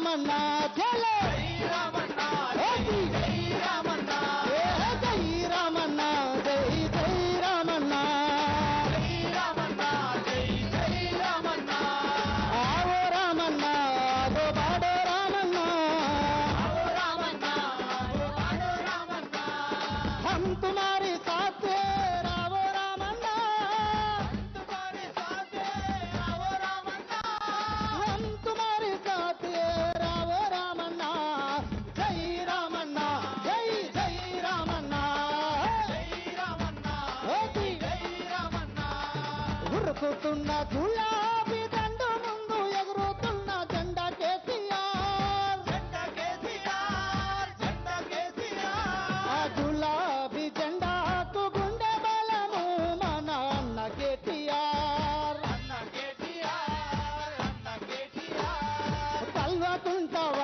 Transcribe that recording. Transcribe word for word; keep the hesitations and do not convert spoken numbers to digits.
రామన్న జై రామన్న జై రామన్న జై రామన్న జై జై రామన్న జై రామన్న జై జై రామన్న ఆవో రామన్న ఆగో బాడో రామన్న ఆవో రామన్న ఆగో బాడో రామన్న हम तुम्हारे साथ रावो रामन्न हम तुम्हारे साथ रावो रामन्न हम तुम्हारे साथ रावो रामन्न जय रामन्न जय जय रामन्न जय रामन्न जय रामन्न ఉరుకుతున్న గులాబీ దండు ముందు ఎగురుతున్న జెండా కేసీఆర్ జెండా కేసీఆర్ జెండా కేసీఆర్ ఆ గులాబీ జెండాకు గుండె బలము మన అన్న కేటీఆర్ అన్న కేటీఆర్ అన్న కేటీఆర్ పల్వకుంట